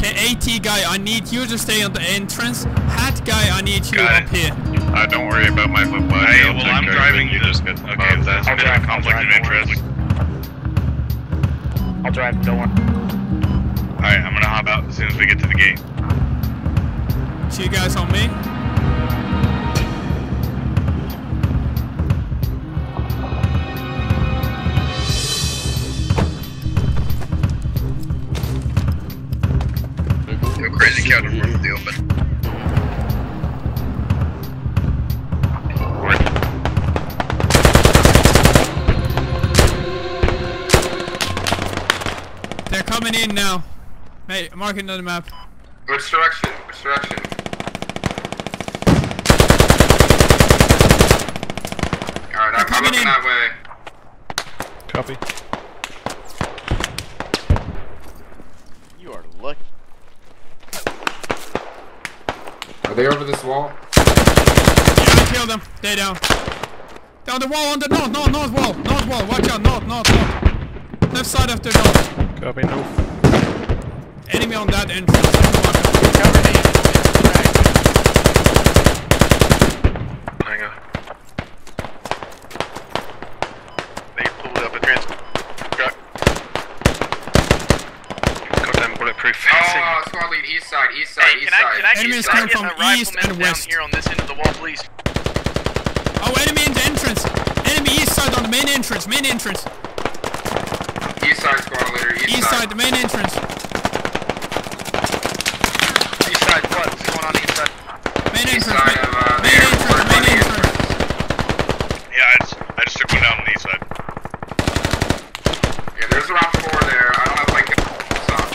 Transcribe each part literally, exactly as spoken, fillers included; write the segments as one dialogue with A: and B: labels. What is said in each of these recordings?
A: Okay, AT guy, I need you to stay on the entrance. Hat guy, I need you
B: Got
A: up
B: it.
A: here.
B: Uh, don't worry about my foot.
C: Hey, well, I'm driving.
B: You just get
C: Okay,
B: above
C: that's
B: that.
C: a bit of a conflict of interest.
D: I'll drive, don't worry.
C: Alright, I'm gonna hop out as soon as we get to the gate.
A: See you guys on me.
B: Go crazy counter from the open.
A: They're coming in now. Hey, mark it on the map.
B: Which direction? Which direction? Alright, I'm, I'm looking
A: in.
B: that way.
E: Copy.
F: You are lucky.
B: Are they over this wall?
A: Yeah, I killed them. They're down. Down the wall on the north, north, north wall. North wall. Watch out. North, north, north. Left side of the north.
E: Copy, no.
A: Enemy on that entrance.
C: Hang on. They pulled up a trans truck. Goddamn bulletproof fencing.
B: Oh, squad lead east side, east side,
G: Hey,
B: east
G: can I,
B: side.
G: can I,
A: Enemies
G: can I
A: come
G: get
A: from
G: a
A: east
G: rifleman
A: and
G: down
A: west.
G: here on this end of the wall, please?
A: Oh, enemy in the entrance. Enemy east side on the main entrance. Main entrance.
B: East side, squad leader, east,
A: East side, the main entrance.
G: East side, what? What's going on east side?
A: Main
B: East
A: entrance.
B: side of, uh, the
A: Main
B: airport,
A: entrance. Main
B: main
A: entrance.
C: Yeah, I just, I just took one down on the east side.
B: Yeah, there's around four there. I don't have like a song.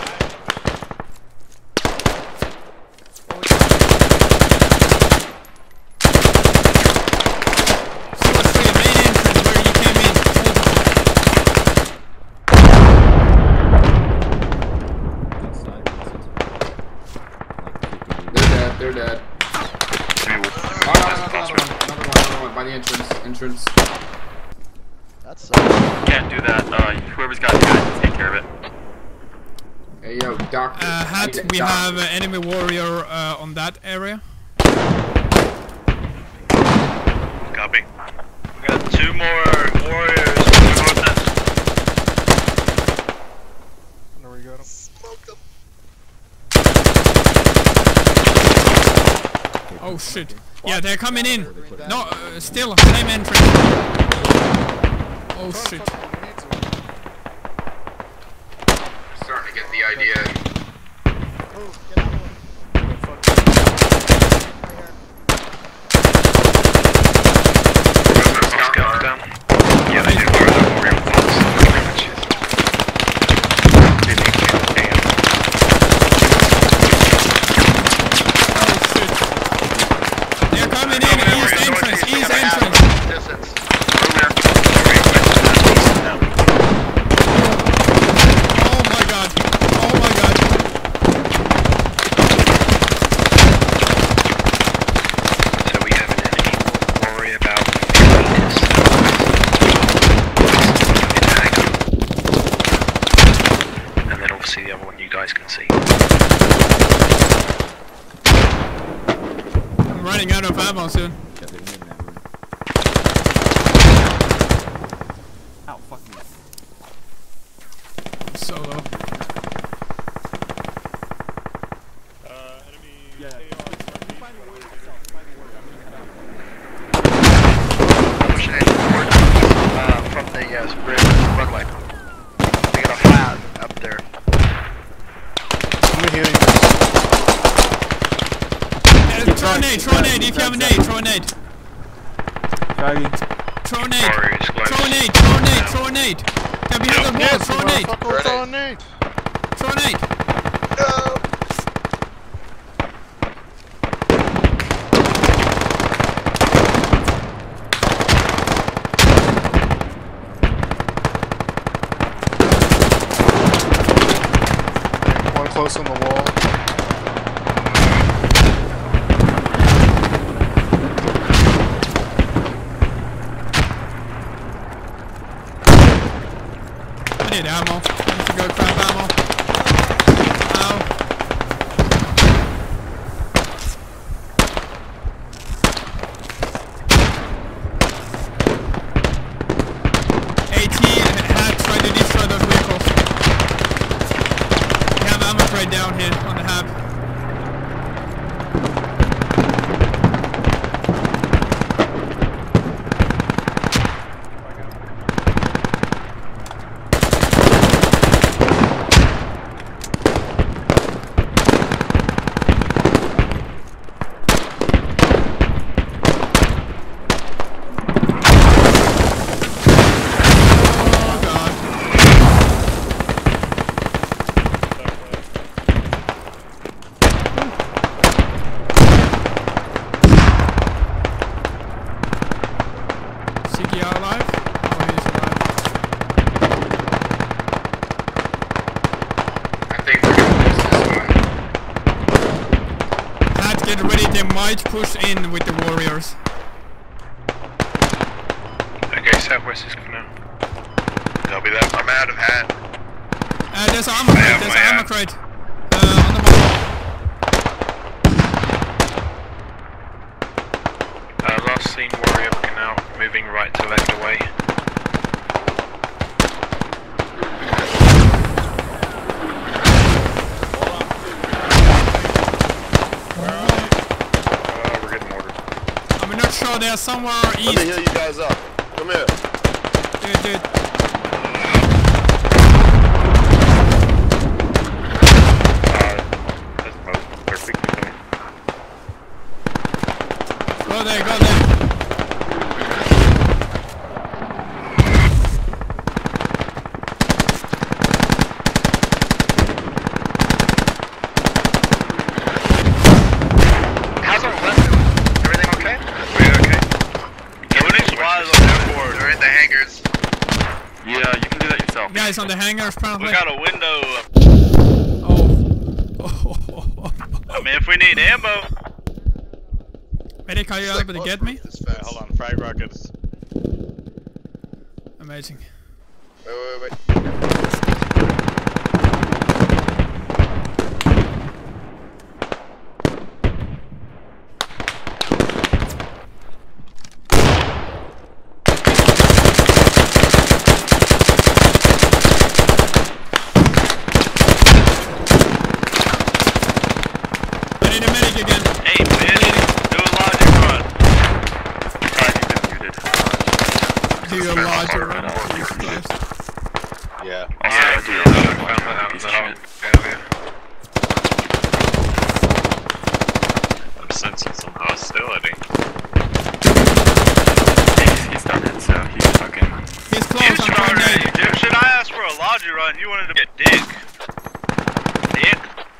A: So what's the main entrance where you came in?
B: They're dead, they're dead. Oh, no, no, no, another one, another one, another one, by the entrance, entrance.
F: That's uh,
G: Can't do that. Uh, whoever's got the guy, take care of it.
B: Hey, yo, doctor.
A: Uh,
B: I
A: Hat,
B: need a
A: we
B: doctor.
A: have uh, enemy warrior uh, on that area.
C: Copy.
G: We got two more warriors on the north end.
E: There we got him.
A: Oh shit. Yeah, they're coming in. No, uh, still, same entrance. Oh shit.
B: Starting to get the idea.
C: Scouts down. Yeah, they did fire that warrior with all this damage. Didn't even get a damn.
A: Oh shit. They're coming in, east entrance, east entrance.
G: Distance.
A: Oh my god. Oh my god.
C: So we have an enemy we'll worry about this. And then obviously the other one you guys can see.
A: I'm running out of ammo soon.
D: Ow, fuck me.
A: I'm so low.
D: Yeah.
G: Pushing in forward, uh, from the uh, bridge runway. We got a flat up there.
E: Let me heal you.
A: Uh, throw a nade, throw a nade, if you have a nade, throw a nade. Throw a nade.
C: Warriors,
A: Throw a nade, throw a nade, throw a nade. They're behind the wall,
E: Yes,
A: throw a nade.
E: motherfucker, throw a nade.
A: Throw a nade.
E: One close on the wall.
A: I need ammo. I need to go grab ammo. Ow. down here on the hub. Might push in with the warriors.
C: Okay, southwest is coming out. Copy that. I'm out of hat.
A: Uh, there's an ammo
C: I
A: crate,
C: have
A: there's
C: my
A: an ammo
C: hat.
A: crate. Uh, on the map.
C: Uh, last seen warrior looking out, moving right to left away.
A: So they're somewhere east.
D: Let me heal you guys up. Come here.
A: Dude, dude. Go there, go there.
G: How's our left? Everything okay? We're in the hangars.
H: Yeah, you can do that yourself.
A: Guys on the hangars, apparently.
I: We got a window.
A: Oh.
I: I mean, if we need ammo.
A: Medic, are you able to get me?
I: Wait, hold on, frag rockets.
A: Amazing.
D: Wait, wait, wait.
H: Yeah.
C: Also, yeah, I do. I found that out. Piece of shit.
I: I'm sensing some hostility.
H: He's, he's done it, so he's fucking...
A: He's close,
I: You
A: I'm
I: started
A: trying
I: it. Dude, should I ask for a logi run? You wanted to get dick. Dick?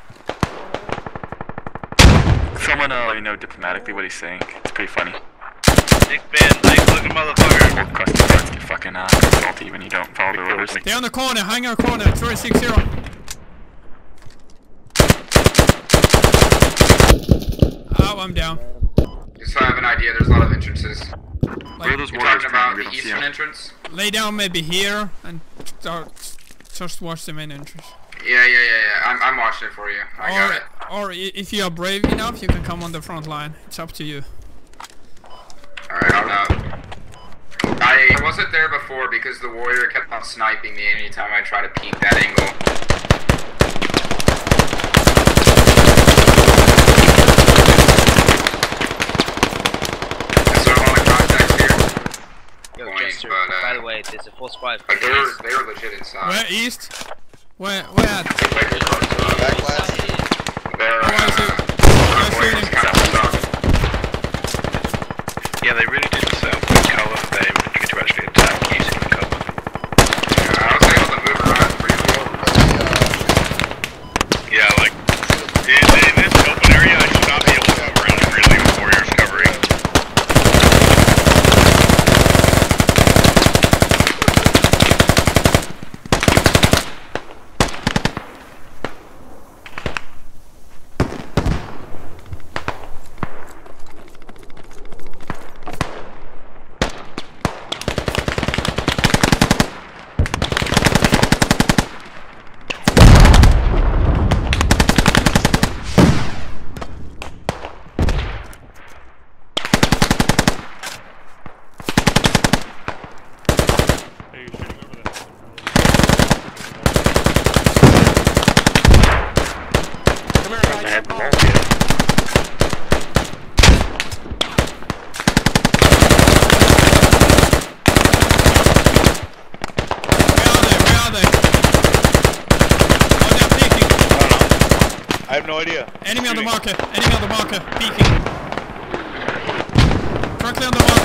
H: Someone uh, let me know diplomatically what he's saying. It's pretty funny.
I: Dick Van Dyke looking motherfucker.
H: Old custom guards get fucking uh, salty when you don't follow the orders.
A: They're on the corner, hangar corner, three six zero. Oh, I'm down.
B: Just so I have an idea, there's a lot of entrances.
A: Like,
H: Where are those
B: You're
H: warriors
B: talking about
H: coming? We
B: the
H: don't see
B: eastern
H: them.
B: entrance?
A: lay down maybe here and start, just watch the main entrance.
B: Yeah, yeah, yeah, yeah. I'm, I'm watching it for you. I got
A: Or,
B: it.
A: or i- if you are brave enough, you can come on the front line. It's up to you.
B: Alright, I'm out. I wasn't there before because the warrior kept on sniping me anytime I tried to peek that angle. So I'm on the contacts here.
J: Yo,
B: Point,
J: Jester,
B: but, uh,
J: by the way, there's a full squad.
B: But they were, they were legit inside.
A: Where east? Where? Where at?
D: Backlash.
B: They're,
A: Oh, I
B: uh,
A: see.
B: they're
A: I see
B: warriors
A: them.
B: kind of stuck.
C: Yeah, they really didn't set up the cover. They were trying to actually attack using the cover.
B: Yeah, I was able to move around pretty well.
I: Yeah, like, in, in this open area, I should not be able to move around really with warriors covering.
C: had them all yet.
A: Where are they? Where are they? Oh, they're peeking.
E: I don't know. I have no idea.
A: Enemy on the
E: Shooting.
A: marker. Enemy on the marker. Peeking. Directly on the marker.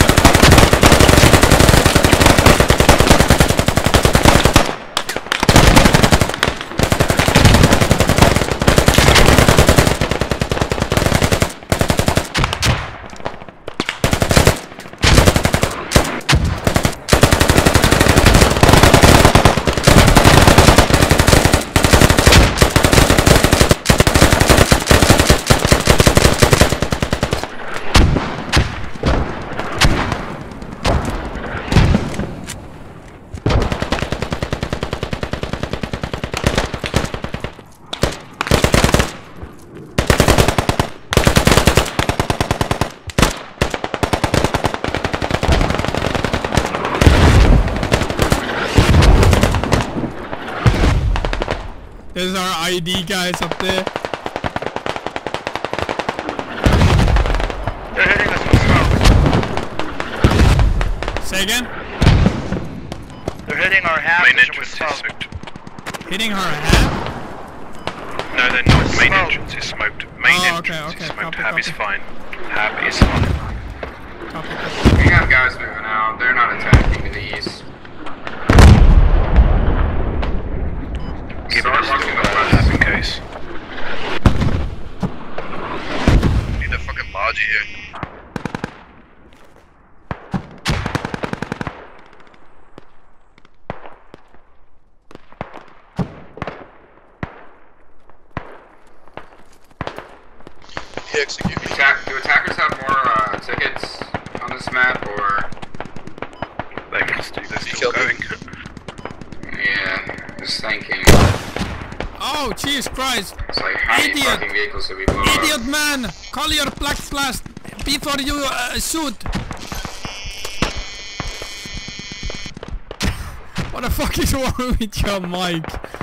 A: There's our I D guys up there.
G: They're hitting us with smoke.
A: Say again?
G: They're hitting our half
I: Main
G: vision with
I: entrance is
G: smoke.
I: smoked.
A: Hitting her hat?
I: No, they're not. Main
G: Smoke.
I: entrance is smoked. Main
A: Oh, okay,
I: entrance
A: okay,
I: is smoked.
A: copy,
I: Hab is
A: copy.
I: fine. Hab is fine.
A: Copy, copy.
B: We got guys moving out. They're not attacking to the east.
I: Give
B: Start
I: us
B: walking
I: the
B: the
I: Hab
B: west.
I: in case.
D: Need a fucking Logi here. He execute me.
B: Attack, do attackers have more uh, tickets on this map, or?
I: They can still, they're
D: He
I: still
D: killed me.
I: going.
B: Yeah, just thinking.
A: Oh, Jesus Christ!
B: It's like, how many
A: Idiot.
B: fucking vehicles did we blow up?
A: Idiot man! Call your black blast before you uh, shoot! What the fuck is wrong with your mic?